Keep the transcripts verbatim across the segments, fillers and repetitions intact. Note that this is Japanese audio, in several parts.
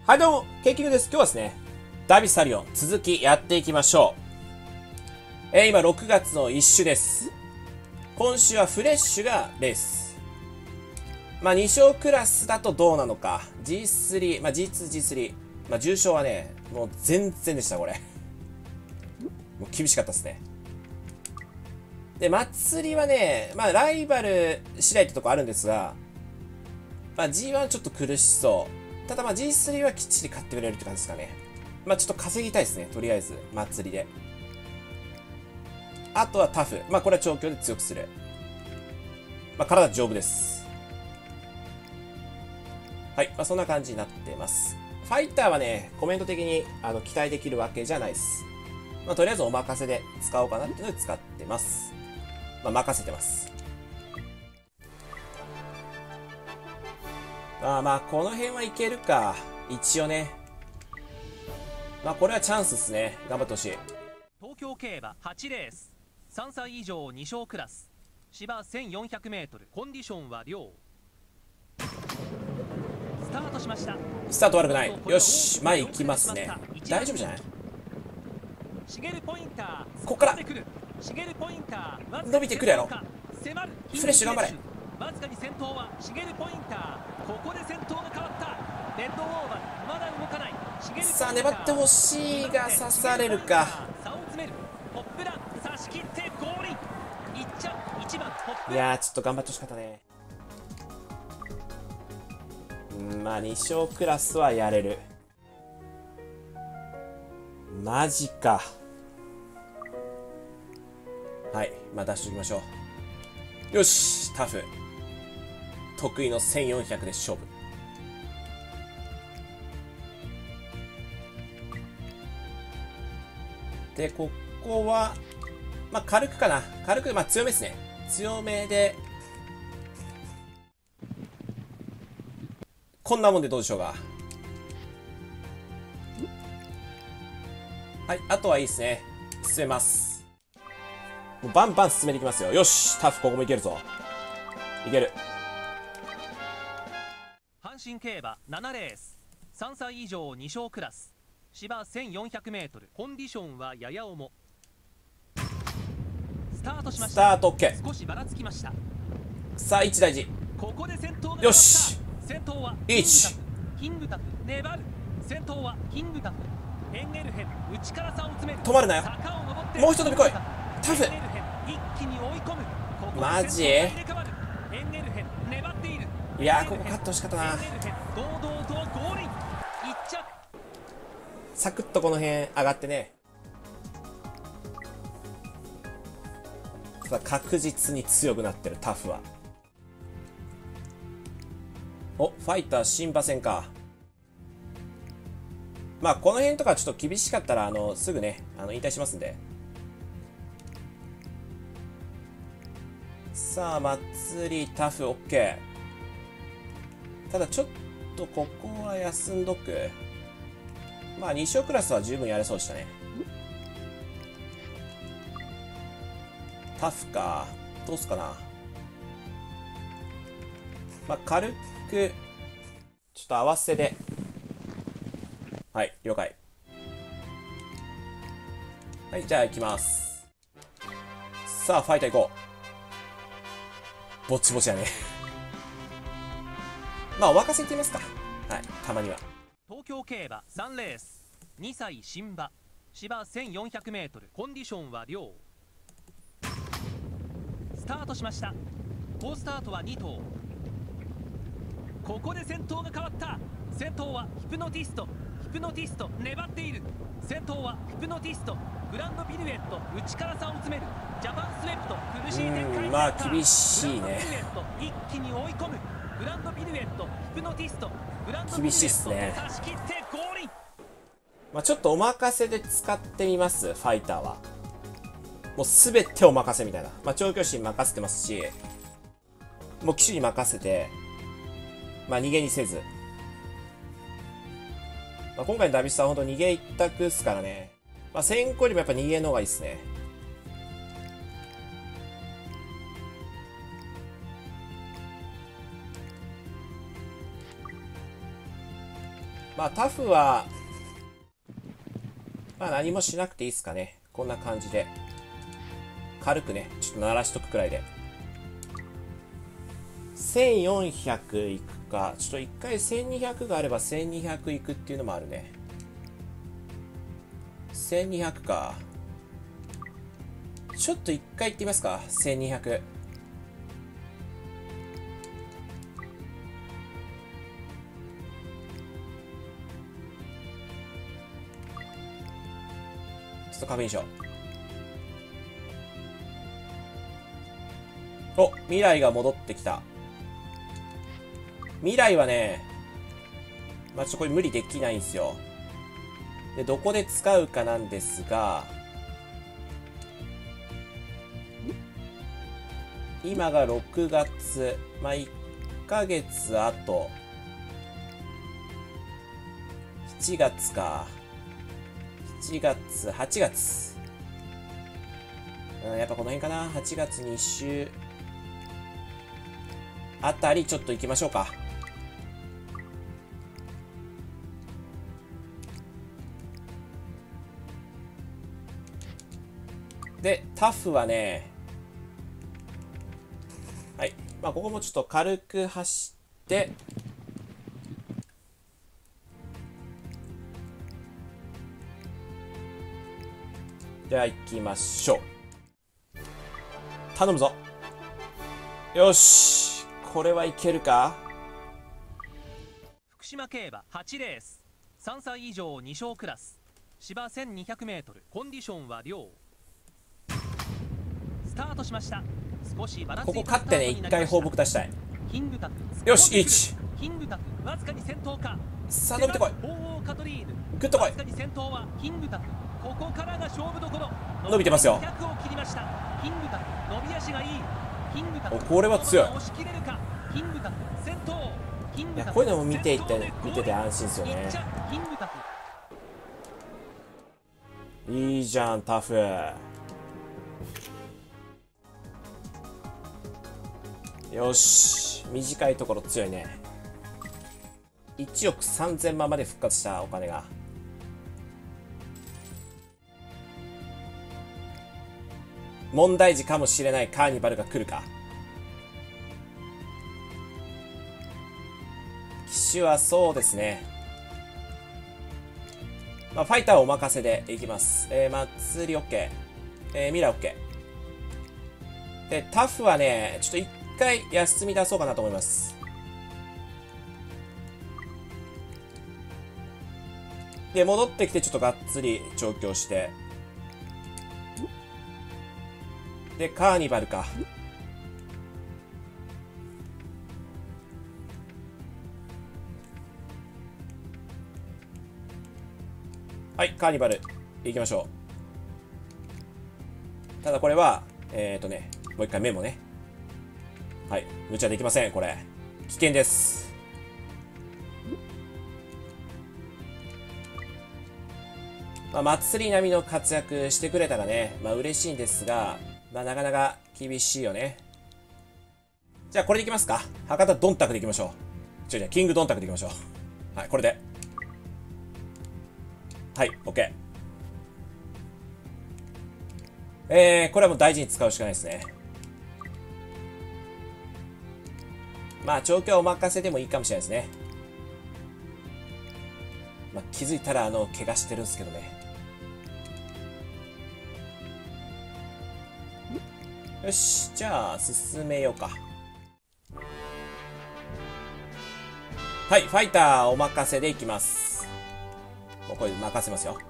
はいどうも、ケイキングです。今日はですね、ダービッシュサリオン、続きやっていきましょう。えー、今ろくがつのいっ週です。今週はフレッシュがレース。まあに勝クラスだとどうなのか。ジースリー、まあ ジーツー、ジースリー。まあ重賞はね、もう全然でした、これ。もう厳しかったですね。で、祭りはね、まあライバル次第ってとこあるんですが、まあ ジーワン ちょっと苦しそう。ただまあ ジースリー はきっちり勝ってくれるって感じですかね。まあちょっと稼ぎたいですね。とりあえず、祭りで。あとはタフ。まあこれは調教で強くする。まあ体丈夫です。はい。まあそんな感じになってます。ファイターはね、コメント的にあの期待できるわけじゃないです。まあとりあえずお任せで使おうかなっていうので使ってます。まあ任せてます。まあまあこの辺はいけるか。一応ね。まあこれはチャンスですね。頑張ってほしい。 東京競馬はちレース、さんさい以上に勝クラス、芝 せんよんひゃくメートル、コンディションは良。スタートしました。 スタート悪くない。よし、前行きますね。大丈夫じゃない？ シゲルポインター、 ここからシゲルポインター伸びてくるやろ。 迫るフレッシュ頑張れ。 わずかに先頭はシゲルポインター。ここで先頭が変わった。レッドオーバー、まだ動かない。 さあ粘ってほしいが刺されるか。いやーちょっと頑張ってほしかったね。うんまあに勝クラスはやれる。マジか。はいまあ出しておきましょう。よしタフ得意のせんよんひゃくで勝負。でここはまあ軽くかな。軽くまあ強めですね。強めでこんなもんでどうでしょうか。はいあとはいいですね。進めます。もうバンバン進めていきますよ。よしタフここもいけるぞ。いける。 阪神競馬ななレース、さんさい以上に勝クラス、芝 せんよんひゃくメートル、コンディションはやや重。スタートしました。 スタート OK。 少しばらつきました。 さあいち大事。 ここで先頭がよし先頭はいちキングタフ、粘る。先頭はキングタフ。エンゲルヘン、内から差を詰める。 止まるなよ。もう一飛び来い。タフ。 一気に追い込む。 マジ？ エンゲルヘン粘っている。 いやーここ勝ってほしかったな。 堂々とゴールイン。一着。 サクッとこの辺上がってね。ただ確実に強くなってるタフは。おファイター新馬戦か。まあこの辺とかちょっと厳しかったらあのすぐねあの引退しますんで。さあ祭りタフ OK。 ただちょっとここは休んどく。まあに勝クラスは十分やれそうでしたね。タフかどうすかな。まあ軽くちょっと合わせで。はい了解。はいじゃあ行きます。さあファイター行こう。ぼちぼちやねまあお任せいってみますか。はいたまには。 東京競馬さんレース、にさい新馬、芝 せんよんひゃくメートル、コンディションは良。スタートしました。好スタートはに頭。ここで先頭が変わった。先頭はヒプノティスト。ヒプノティスト粘っている。先頭はヒプノティスト。グランドピルエット、内から差を詰める。ジャパンスウェプト、苦しい展開。 まあ厳しいね。 一気に追い込む。グランドピルエット、ヒプノティスト。 厳しいっすね。 差し切ってゴールイン。 まあちょっとお任せで使ってみます。ファイターはもう全てお任せみたいな。まあ調教師に任せてますし、もう騎手に任せて、まあ逃げにせず。まあ、今回のダビスタは本当逃げ一択っすからね。まあ先行よりもやっぱ逃げの方がいいっすね。 まあタフはまあ何もしなくていいですかね。こんな感じで軽くねちょっと鳴らしとくくらいでせんよんひゃくいくか。ちょっと一回せんにひゃくがあればせんにひゃくいくっていうのもあるね。せんにひゃくか。ちょっと一回行ってみますか。せんにひゃく。ちょっと確認しよう。お、未来が戻ってきた。未来はね、まあ、ちょっとこれ無理できないんですよ。で、どこで使うかなんですが、今がろくがつ、まあ、いっかげつあと、しちがつか。しちがつ、はちがつ。うん、やっぱこの辺かな。はちがつに週あたりちょっと行きましょうか。で、タフはね、はい。まあ、ここもちょっと軽く走って、では行きましょう。頼むぞ。よし。これはいけるか。 福島競馬はちレース、さんさい以上に勝クラス、芝 せんにひゃくメートル、コンディションは良。スタートしました。少しバラついたここ勝ってね、一回放牧出したい。 キングタク、 よし、いち。 キングタク、わずかに先頭か。 さあ、伸びてこい。 鳳凰カトリーヌ、 グッとこいわずかに先頭はキングタク。ここからが勝負どころ。 伸びてますよ。 ひゃくを切りました。キングタク、伸び足がいい。キングタク、 お、これは強い。 押し切れるか。キングタク、先頭。キングタク、 いや、こういうのも見ていて、見てて安心ですよね。 キングタク。 いいじゃん、タフ。よし、短いところ強いね。いちおくさんぜんまんまで復活したお金が。問題児かもしれないカーニバルが来るか。機種はそうですね。まあ、ファイターお任せでいきます。えー、祭り OK。えー、ミラー OK。で、タフはね、ちょっと一回休み出そうかなと思います。で、戻ってきてちょっとがっつり調教して。で、カーニバルか。はい、カーニバル行きましょう。ただこれは、えっとね、もう一回メモね。はい、無茶できません、これ。危険です。まあ、祭り並みの活躍してくれたらね、まあ嬉しいんですが、まあなかなか厳しいよね。じゃあこれでいきますか。博多ドンタクでいきましょう。違う違う、キングドンタクでいきましょう。はい、これで。はい、OK。えー、これはもう大事に使うしかないですね。まあ、調教はお任せでもいいかもしれないですね。まあ、気づいたら、あの、怪我してるんですけどね。よし、じゃあ、進めようか。はい、ファイターお任せでいきます。もうこれ任せますよ。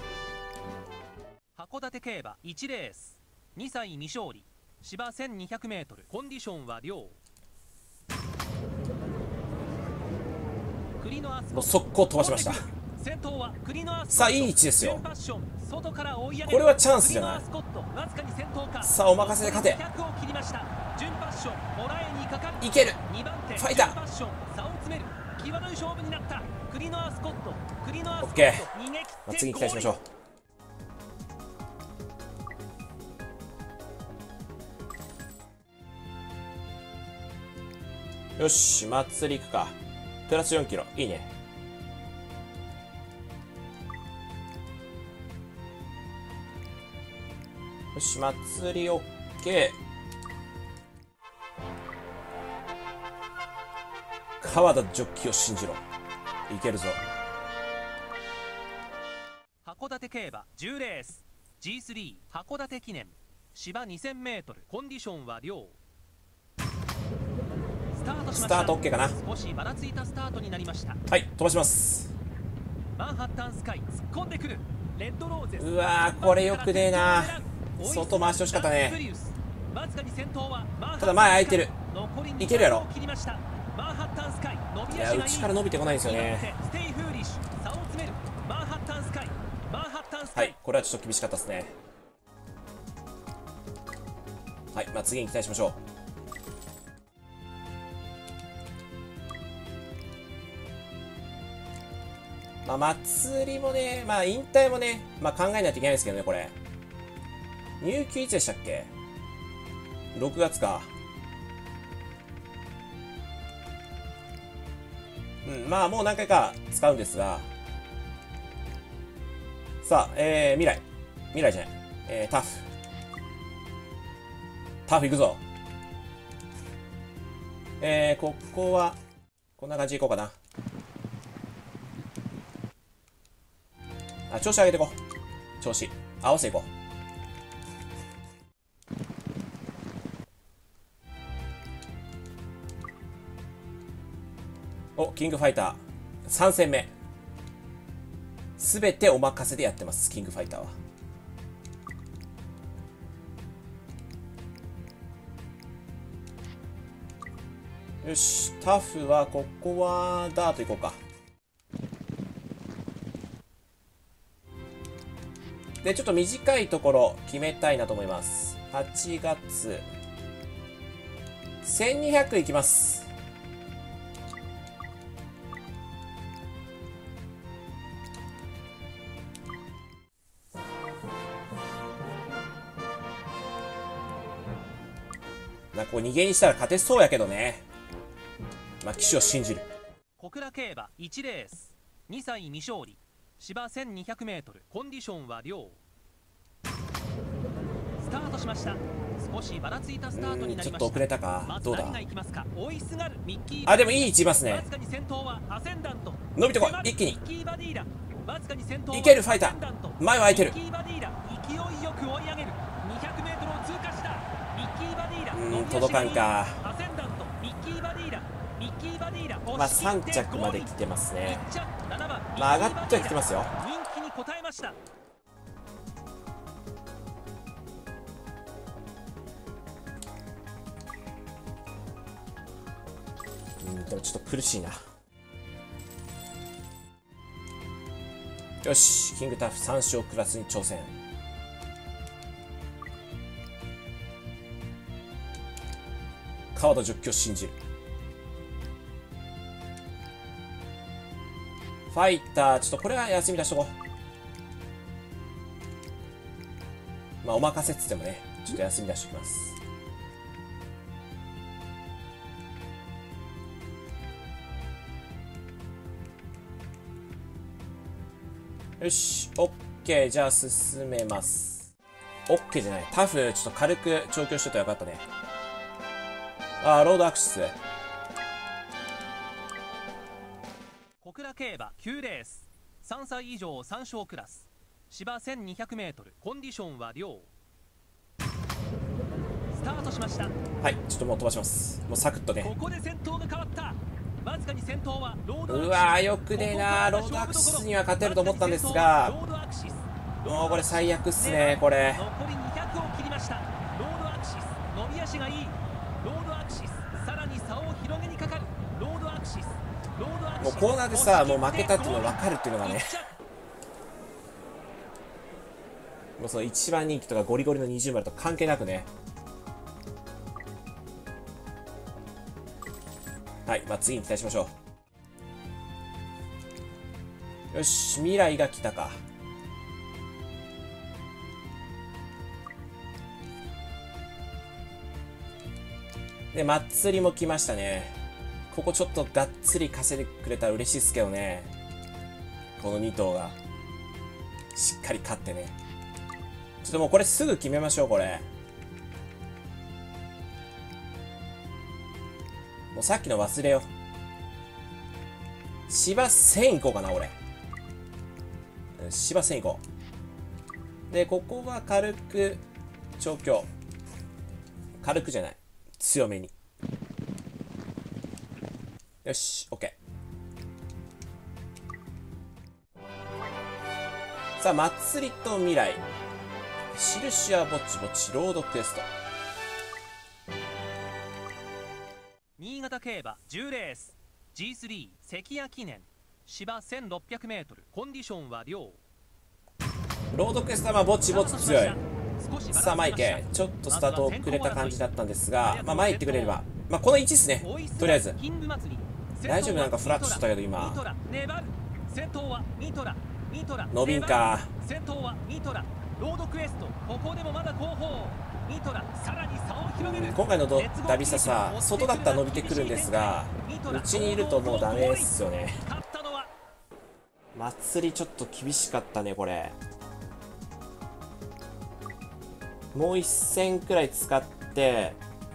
函館競馬いちレース、にさい未勝利、芝 せんにひゃくメートル、コンディションは良。 もう速攻飛ばしました。さあ、いい位置ですよ。これはチャンスじゃない。さあ、お任せで勝て。いける。ファイター。オッケー。まあ、次に期待しましょう。よし、祭り行くか。プラスよんキロ。いいね。 よし、祭り OK。川田ジョッキーを信じろ。いけるぞ。 函館競馬じゅうレース ジースリー 函館記念芝 にせんメートル、コンディションは良。スタートしました。 スタート OK かな。 少しばらついたスタートになりました。 はい、飛ばします。 マンハッタンスカイ突っ込んでくる。レッドローゼス。 うわー、これよくねえな。外回してほしかったね。ただ前空いてる。いけるやろ。いや、内から伸びてこないんですよね。はい、これはちょっと厳しかったですね。はい、まあ次に期待しましょう。まあ祭りもね、まあ引退もね、まあ考えないといけないですけどね、これ。入球いつでしたっけ？ ろく 月か。うん、まあもう何回か使うんですが。さあ、えー、未来。未来じゃない。えー、タフ。タフいくぞ。えー、ここは、こんな感じでいこうかな。あ、調子上げていこう。調子。合わせていこう。お、キングファイター。さん戦目。すべてお任せでやってます、キングファイターは。よし、タフは、ここは、ダート行こうか。で、ちょっと短いところ決めたいなと思います。はちがつ。せんにひゃくいきます。な、ここ逃げにしたら勝てそうやけどね。まあ、騎手を信じる。 小倉競馬いちレースにさい未勝利芝 せんにひゃくメートル、コンディションは良。スタートしました。少しばらついたスタートになりました。 ちょっと遅れたか。どうだ。 あ、 でもいい位置いますね。伸びてこい、一気に。いけるファイター。前は空いてる。うん、届かんか。まあさん着まで来てますね。まあ上がってはきてますよ。うん、でもちょっと苦しいな。よし、キングタフさん勝クラスに挑戦。川田ジョッキを信じる。ファイター、ちょっとこれは休み出しとこう。まあお任せっつってもね、ちょっと休み出しときます。よし、オッケー。じゃあ進めます。オッケーじゃない。タフ、ちょっと軽く調教してたらよかったね。あー、ロードアクシス。 小倉競馬きゅうレースさんさい以上さん勝クラス芝 せんにひゃくメートル、コンディションは良。スタートしました。 はい、ちょっともう飛ばします。もうサクッとね。 ここで先頭が変わった。わずかに先頭はロードアクシス。 うわー、よくねえな。ロードアクシスには勝てると思ったんですが、もうこれ最悪っすね。これ残りにひゃくを切りました。ロードアクシス伸び足がいい。ロードアクシスさらに差を広げにかかる。ロードアクシスロードアクシス。 もうコーナーでさ、もう負けたっていうのが分かるっていうのがね。もうその一番人気とかゴリゴリのにじゅうまると関係なくね。はい、まあ次に期待しましょう。よし、未来が来たか。で、祭りも来ましたね。ここちょっとがっつり稼いでくれたら嬉しいですけどね。このに頭がしっかり勝ってね。 ちょっともうこれすぐ決めましょう、これ。もうさっきの忘れよう。芝せんいこうかな、俺。芝せんいこう。で、ここは軽く、調教。軽くじゃない。強めに。よし、OK。さあ、祭りと未来。印はぼちぼち、ロードクエスト。 新潟競馬じゅうレース ジースリー 関谷記念芝 せんろっぴゃくメートル、コンディションは良。 ロードクエストはまあぼちぼち強い。さあ、前行け。ちょっとスタート遅れた感じだったんですが、まあ前行ってくれれば。まあこの位置ですね。とりあえず。大丈夫、なんかフラットしたけど今。伸びんか。 先頭はミトラ、ロードクエスト、ここでもまだ後方。ミトラ、さらに差を広げる。 今回のドダビスタさ、外だったら伸びてくるんですが、内にいるともうダメっすよね。祭りちょっと厳しかったね、これ。もう一戦くらい使って、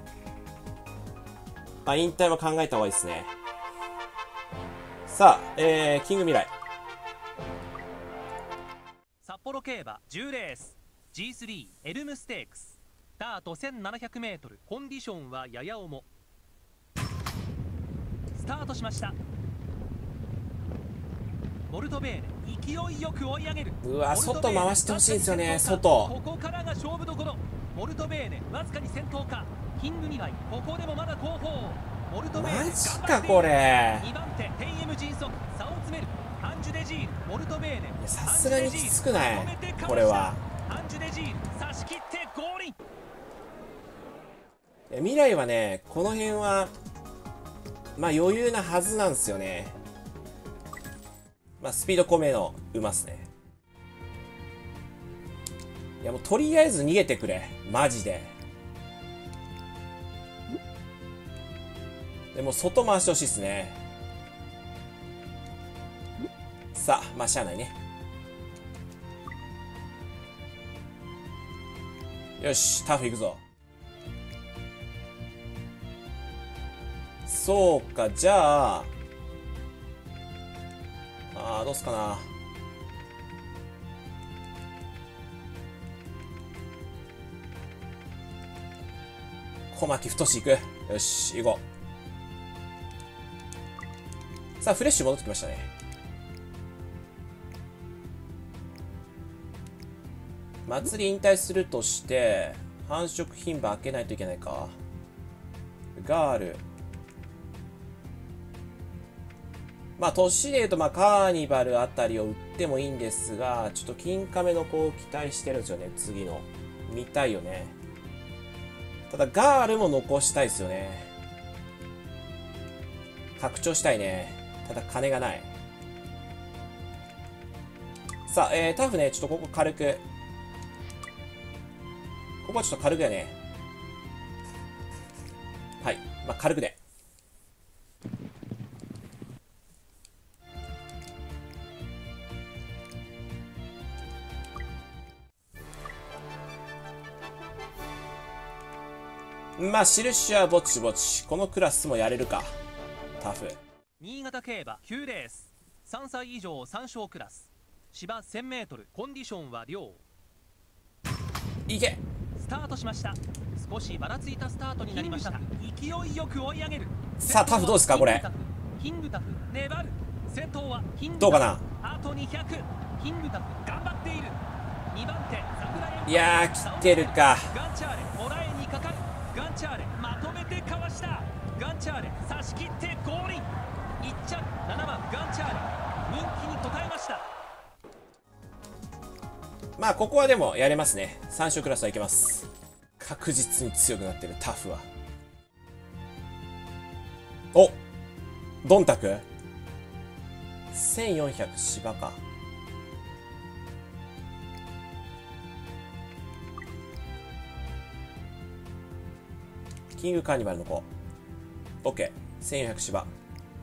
まあ、引退も考えた方がいいですね。さあ、えー、キング未来。 札幌競馬じゅうレース ジースリー エルムステークス、スタート せんななひゃくメートル、コンディションはやや重。スタートしました。モルトベーネ、勢いよく追い上げる。 うわ、外回してほしいんですよね、外。 ここからが勝負どころ。モルトベーネ、わずかに先頭か。キング未来、ここでもまだ後方。モルトベーネ、 マジかこれ。 にばん手、テンエム迅速、差を詰める。アンジュデジール、モルトベーネ。 さすがにきつくないこれは。 アンジュデジール、差し切ってゴールイン。 未来はね、この辺は、まあ余裕なはずなんですよね。まあスピード込めの馬っすね。いやもうとりあえず逃げてくれ。マジで。でも外回してほしいっすね。さあ、まあしゃあないね。よし、タフいくぞ。そうか、じゃあ、あー、どうすかな。小牧太志行く。よし、行こう。さあ、フレッシュ戻ってきましたね。祭り引退するとして、繁殖牝馬開けないといけないか。ガール。まあ、年で言うと、まあ、カーニバルあたりを売ってもいいんですが、ちょっと金亀の子を期待してるんですよね、次の。見たいよね。ただ、ガールも残したいですよね。拡張したいね。ただ、金がない。さあ、えー、タフね、ちょっとここ軽く。ここはちょっと軽くやね。はい。まあ、軽くで。まあ、印はぼちぼち。このクラスもやれるか。タフ。 新潟競馬きゅうレース。さんさい以上さん勝クラス。芝 せんメートル、コンディションは良。 いけ。 スタートしました。少しばらついたスタートになりました。勢いよく追い上げる。 さあ、タフどうですか、これ。 キングタフ、粘る。先頭はキングタフ。 どうかな。 あとにひゃく。キングタフ、頑張っている。にばん手、桜井。いやー、切ってるか。 ガンチャーレ、モラエにかかる。ガンチャーレ、まとめてかわした。ガンチャーレ、差し切ってゴールイン。いっ着、ななばん、ガンチャーレ。人気に応えました。 まあ、ここはでもやれますね。さん勝クラスはいけます。確実に強くなってる、タフは。おドンタクせんよんひゃく芝か。キングカーニバルの子。OK。せんよんひゃく芝。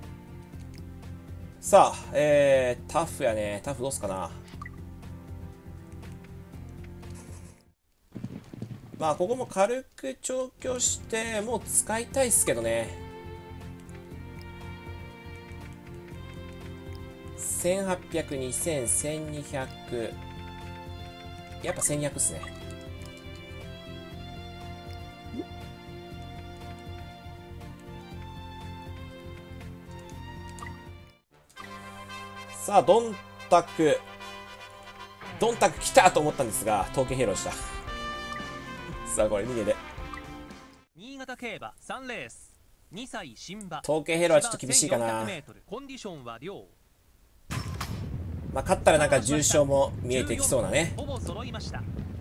さあ、えー、タフやね。タフどうすかな。 まあここも軽く調教してもう使いたいっすけどね。せんはっぴゃく、にせん、せんにひゃく、やっぱせんにひゃくっすね。さあドンタクドンタク来たと思ったんですが、統計ヘロでした。さあこれ逃げて。 新潟競馬さんレースにさい新馬。 統計ヘロはちょっと厳しいかな。 コンディションは良。 まあ勝ったらなんか重賞も見えてきそうなね。 ほぼ揃いました。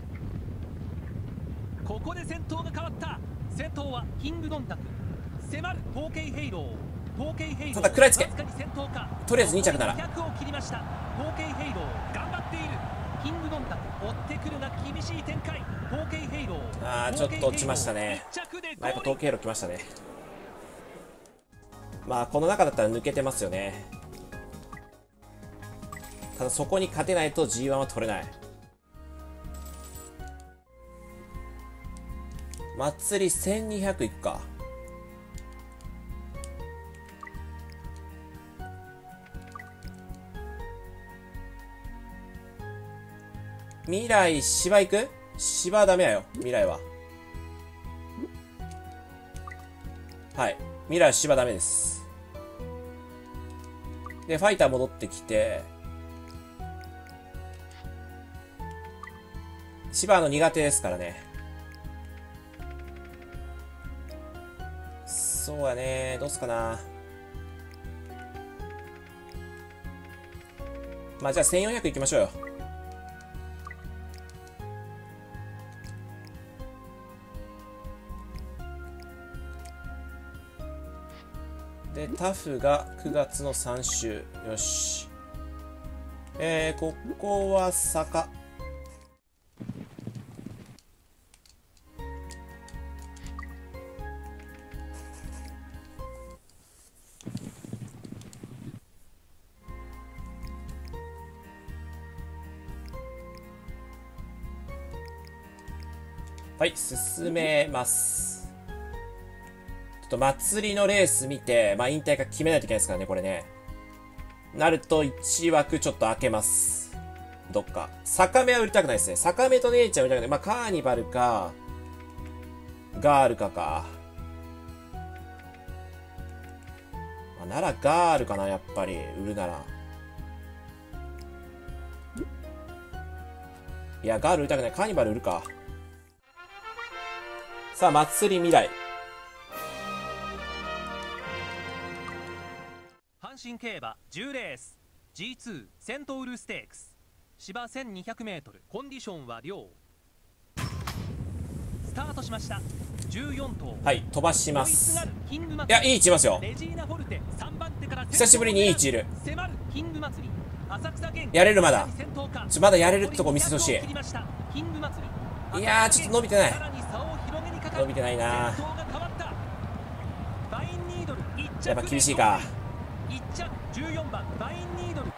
ここで先頭が変わった。先頭はキングドンタク。迫る統計ヘイロー。統計ヘイロー。 ただ食らいつけ。とりあえずに着なら。 ひゃくを切りました。統計ヘイロー頑張っている。キングドンタク追ってくるが厳しい展開。統計ヘイロー。 ああちょっと落ちましたね。まあ、やっぱ統計ヘイロー来ましたね。まあこの中だったら抜けてますよね。ただそこに勝てないと ジーワン は取れない。祭りせんにひゃくいくか。未来芝行く？芝はダメやよ。未来ははい未来は芝ダメです。でファイター戻ってきて、芝の苦手ですからね。そうやね、どうすかな。まあじゃあせんよんひゃくいきましょうよ。でタフがくがつのさん週。よし。えー、ここは坂。はい進めます。ちょっと祭りのレース見て、まあ、引退が決めないといけないですからね、これね。なるといちわくちょっと開けます。どっか。坂目は売りたくないですね。坂目と姉ちゃん売りたくない。まあ、カーニバルか、ガールかか。まあ、ならガールかな、やっぱり。売るなら。いや、ガール売りたくない。カーニバル売るか。さあ、祭り未来。 阪神競馬じゅうレース ジーツー セントウルステークス芝 せんにひゃくメートル コンディションは良。スタートしました。じゅうよん頭。 はい飛ばします。いやいい位置いますよ。久しぶりにいい位置いる。やれる。まだちょまだやれるってとこ見せてほしい。いやーちょっと伸びてない。伸びてないな。やっぱ厳しいか。 じゅうよんばんバインニード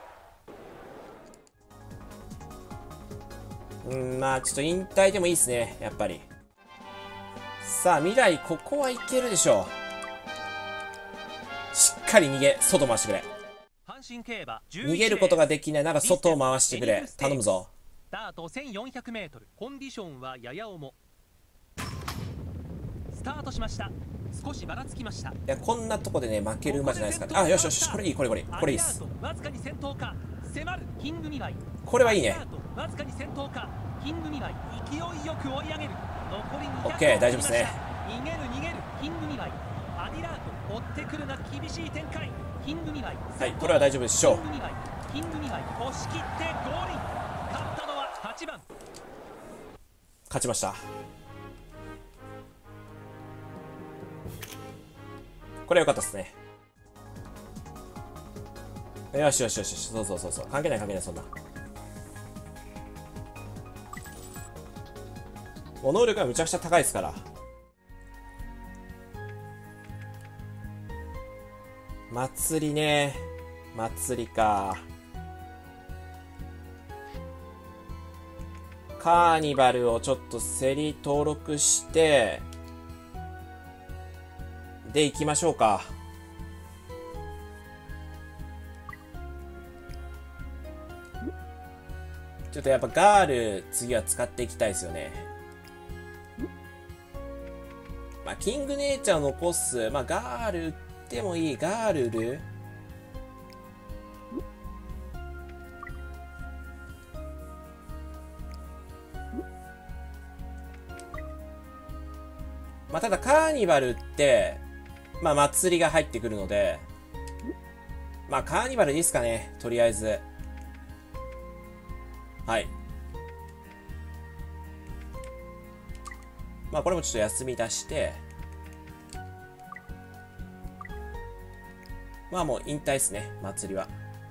ル。 うんまあちょっと引退でもいいですねやっぱり。さあ未来ここはいけるでしょう。しっかり逃げ外回してくれ。逃げることができないなら外を回してくれ。頼むぞ。 スタート せんよんひゃくメートル コンディションはやや重。スタートしました。少しばらつきました。いやこんなとこでね負ける馬じゃないですかね。あよしよしこれいいこれこれこれいいっす。 わずかに先頭か。迫るキング未来。 これはいいね。 わずかに先頭か。キング未来勢いよく追い上げる。残りにひゃく。 オッケー大丈夫ですね。 逃げる逃げるキング未来。アディラート追ってくるが厳しい展開。キング未来。 はいこれは大丈夫でしょう。 キング未来押し切ってゴール。勝ったのははちばん。 勝ちました。これ良かったですね。よしよしよし、そうそうそうそう、関係ない関係ない、そんな。もう能力がむちゃくちゃ高いですから。祭りね、祭りか。 カーニバルをちょっと競り登録して、で、行きましょうか。ちょっとやっぱガール、次は使っていきたいですよね。まあ、キングネイチャーを残す。まあ、ガール売ってもいい。ガール売る？まあ、ただカーニバルって、まあ、祭りが入ってくるので、まあ、カーニバルいいですかね。とりあえず。はい。まあ、これもちょっと休み出して、まあもう引退ですね、祭りは。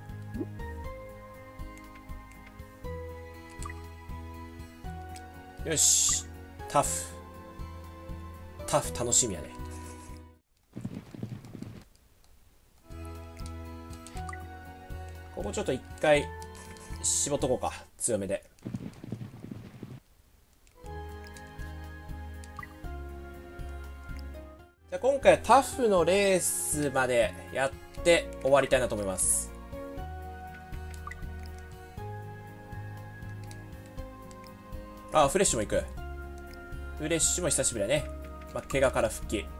よし、タフ。タフ楽しみやね。ここちょっと一回絞っとこうか、強めで。じゃあ今回はタフのレースまでやって終わりたいなと思います。あ、フレッシュも行く。フレッシュも久しぶりだね。まあ、怪我から復帰。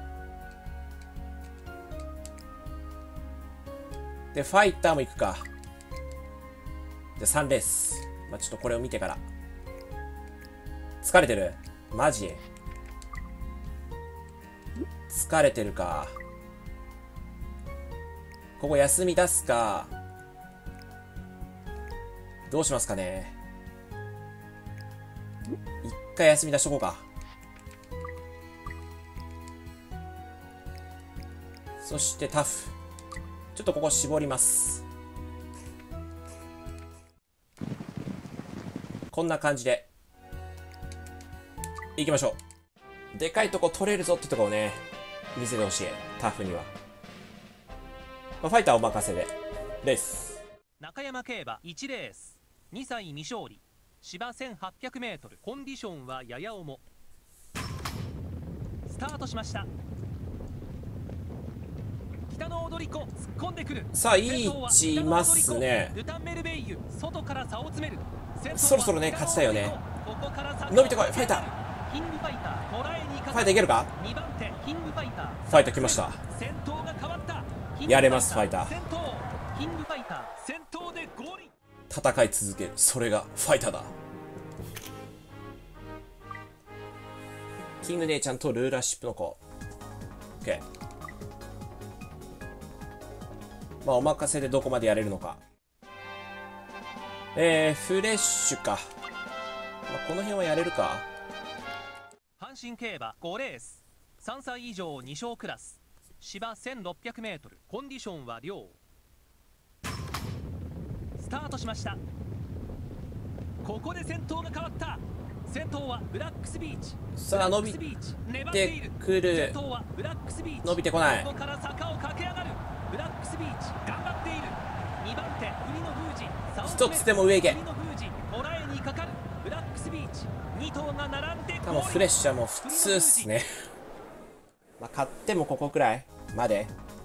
で、ファイターも行くか。じゃあさんレース。まあ、ちょっとこれを見てから。疲れてる？マジ？疲れてるか。ここ休み出すか。どうしますかね。一回休み出しとこうか。そしてタフ。ちょっとここ絞ります。こんな感じでいきましょう。でかいとこ取れるぞってとこをね、見せてほしい。タフには。まあ、ファイターお任せで。レース。 中山競馬いちレース。にさい未勝利。芝 せんはっぴゃくメートル。コンディションはやや重。スタートしました。北の踊り子突っ込んでくる。 さあいい位置いますね。 ルタンメルベイユ外から差を詰める。 そろそろね勝ちたいよね。伸びてこいファイター。 キングファイター。 ファイターいけるか。 にばん手キングファイター。 ファイター来ました。 先頭が変わった。 やれますファイター。 キングファイター先頭でゴール。 戦い続ける。それがファイターだ。キング姉ちゃんとルーラーシップの子。 OK。 まあお任せでどこまでやれるのか。えー、フレッシュか。まあ、この辺はやれるか。 阪神競馬ごレース。さんさい以上に勝クラス。芝 せんろっぴゃくメートル。コンディションは良。スタートしました。ここで先頭が変わった。先頭はブラックスビーチ。 さあ伸びてくる。伸びてこない。 ここから坂を駆け上がる。ブラックスビーチ頑張っている。にばん手国の封じ。 一つでも上行け。 ブラックスビーチに頭が並んで。 もうフレッシュはもう普通っすね。まあ勝ってもここくらいまで。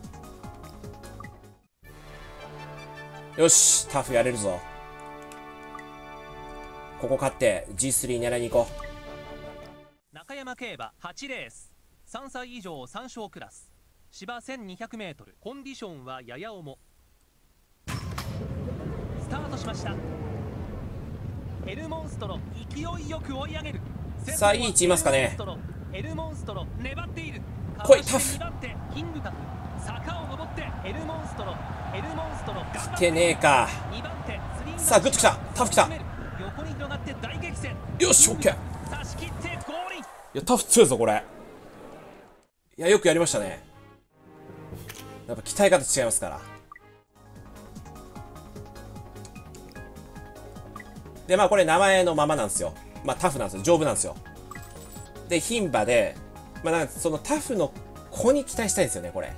よしタフやれるぞ。ここ勝って ジースリー 狙いに行こう。中山競馬はちレース。さんさい以上さん勝クラス。芝 せんにひゃくメートル。コンディションはやや重。スタートしました。エルモンストロ勢いよく追い上げる。 さあいい位置いますかね。 エルモンストロ粘っている。 来いタフ。 キングタフ坂を登ってエルモンストロエルモンストロ来てねえか。さあグッときた。タフきた。 横に広がって大激戦。 よしオッケー。 差し切ってゴールイン。いやタフ強いぞこれ。いやよくやりましたね。やっぱ鍛え方違いますから。でまあこれ名前のままなんですよ。まあタフなんですよ。丈夫なんですよ。で牝馬でまあなんかそのタフの子に期待したいんですよねこれ。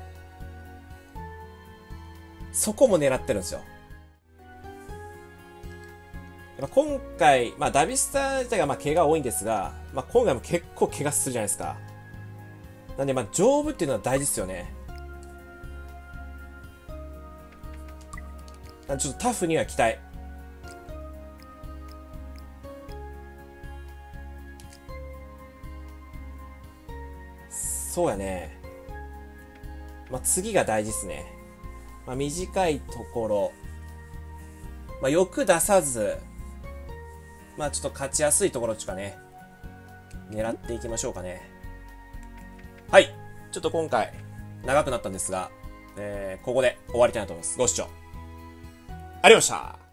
そこも狙ってるんですよ。 やっぱ今回、まあダビスタ自体がまあ怪我多いんですが、まあ今回も結構怪我するじゃないですか。なんでまあ丈夫っていうのは大事ですよね。ちょっとタフには期待。そうやね。まあ次が大事ですね。まあ短いところ。まあ欲出さず、まあちょっと勝ちやすいところとかね、狙っていきましょうかね。はい。ちょっと今回、長くなったんですが、えー、ここで終わりたいなと思います。ご視聴ありがとうございました。